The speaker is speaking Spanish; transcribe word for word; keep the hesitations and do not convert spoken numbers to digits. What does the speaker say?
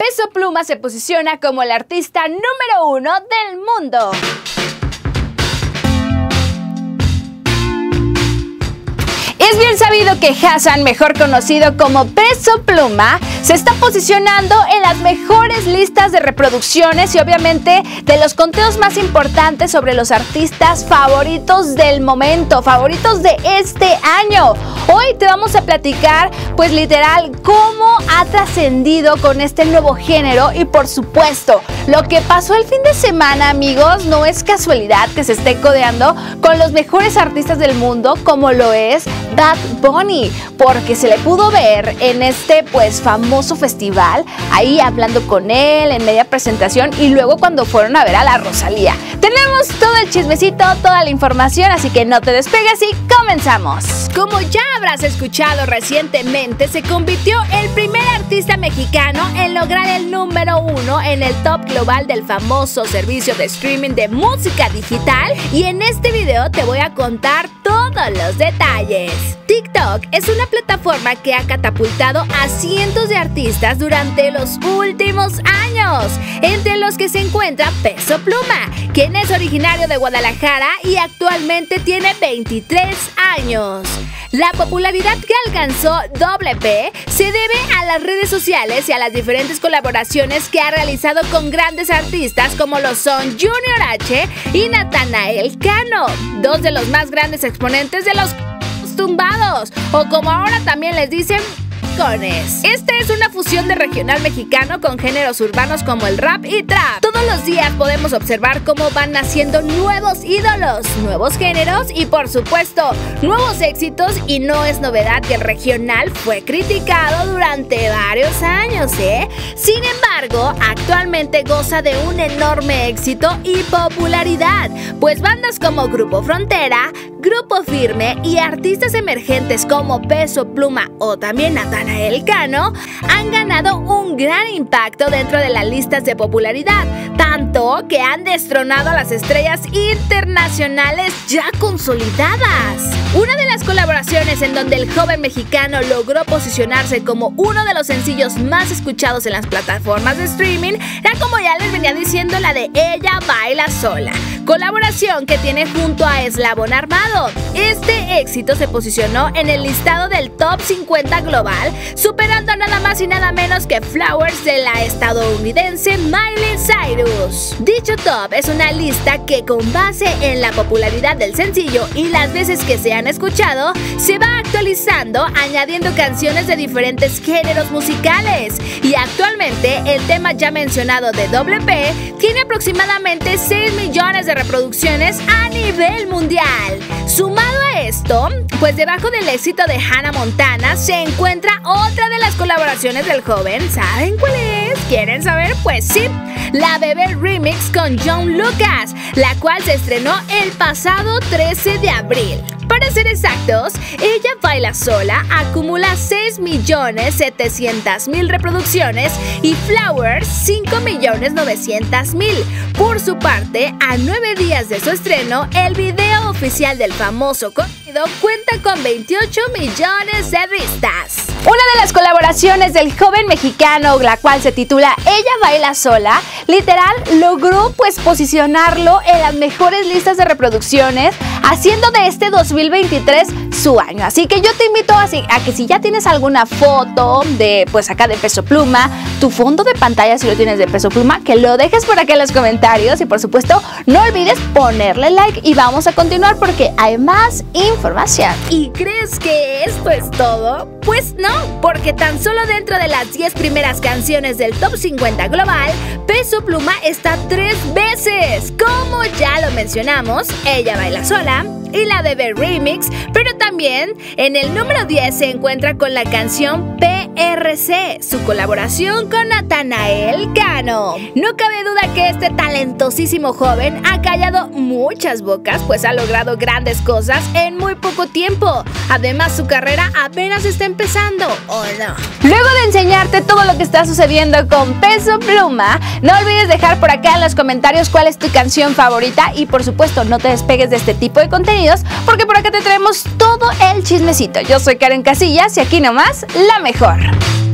Peso Pluma se posiciona como el artista número uno del mundo. Es bien sabido que Hassan, mejor conocido como Peso Pluma, se está posicionando en las mejores listas de reproducciones y obviamente de los conteos más importantes sobre los artistas favoritos del momento, favoritos de este año. Hoy te vamos a platicar, pues literal, cómo ha trascendido con este nuevo género y por supuesto, lo que pasó el fin de semana, amigos, no es casualidad que se esté codeando con los mejores artistas del mundo como lo es Bad Bunny, porque se le pudo ver en este pues famoso festival, ahí hablando con él en media presentación y luego cuando fueron a ver a la Rosalía. Tenemos todo el chismecito, toda la información, así que no te despegues y comenzamos. Como ya habrás escuchado recientemente, se convirtió el primer artista mexicano en lograr el número uno en el top global del famoso servicio de streaming de música digital y en este video te voy a contar todos los detalles. TikTok es una plataforma que ha catapultado a cientos de artistas durante los últimos años, entre los que se encuentra Peso Pluma, quien es originario de Guadalajara y actualmente tiene veintitrés años. La popularidad que alcanzó Doble P se debe a las redes sociales y a las diferentes colaboraciones que ha realizado con grandes artistas como lo son Junior H y Natanael Cano, dos de los más grandes exponentes de los tumbados, o como ahora también les dicen, cones. Esta es una fusión de regional mexicano con géneros urbanos como el rap y trap. Todos los días podemos observar cómo van naciendo nuevos ídolos, nuevos géneros y por supuesto nuevos éxitos, y no es novedad que el regional fue criticado durante varios años, ¿eh? Sin embargo, actualmente goza de un enorme éxito y popularidad, pues bandas como Grupo Frontera, Grupo Firme y artistas emergentes como Peso Pluma o también Natanael Cano han ganado un gran impacto dentro de las listas de popularidad, tanto que han destronado a las estrellas internacionales ya consolidadas. Una de las colaboraciones en donde el joven mexicano logró posicionarse como uno de los sencillos más escuchados en las plataformas de streaming era, como ya les venía diciendo, la de Ella Baila Sola, colaboración que tiene junto a Eslabón Armado. Este éxito se posicionó en el listado del top cincuenta global, superando nada más y nada menos que Flowers de la estadounidense Miley Cyrus. Dicho top es una lista que, con base en la popularidad del sencillo y las veces que se han escuchado, se va actualizando añadiendo canciones de diferentes géneros musicales, y actualmente el tema ya mencionado de Doble P tiene aproximadamente seis millones de reproducciones a nivel mundial. Sumado a esto, pues debajo del éxito de Hannah Montana se encuentra otra de las colaboraciones del joven. ¿Saben cuál es? ¿Quieren saber? Pues sí, la Bebé Remix con John Lucas, la cual se estrenó el pasado trece de abril. Para ser exactos, Ella Baila Sola acumula seis millones setecientas mil reproducciones y Flowers cinco millones novecientas mil. Por su parte, a nueve días de su estreno, el video oficial del famoso contenido cuenta con veintiocho millones de vistas. Una de las colaboraciones del joven mexicano, la cual se titula Ella Baila Sola, literal logró pues posicionarlo en las mejores listas de reproducciones, haciendo de este dos mil veintitrés su año. Así que yo te invito a, a que si ya tienes alguna foto de pues acá de Peso Pluma, tu fondo de pantalla si lo tienes de Peso Pluma, que lo dejes por acá en los comentarios y por supuesto no olvides ponerle like y vamos a continuar porque hay más información. ¿Y crees que esto es todo? Pues no, porque tan solo dentro de las diez primeras canciones del top cincuenta global, Peso Pluma está tres veces. Como ya lo mencionamos, Ella Baila Sola y la Bebé Remix, pero también en el número diez se encuentra con la canción P R C, su colaboración con Natanael Cano. No cabe duda que este talentosísimo joven ha callado muchas bocas, pues ha logrado grandes cosas en muy poco tiempo. Además, su carrera apenas está empezando, ¿o no? Luego de enseñarte todo lo que está sucediendo con Peso Pluma, no olvides dejar por acá en los comentarios cuál es tu canción favorita y por supuesto no te despegues de este tipo de contenido, porque por acá te traemos todo el chismecito. Yo soy Karen Casillas y aquí nomás la mejor.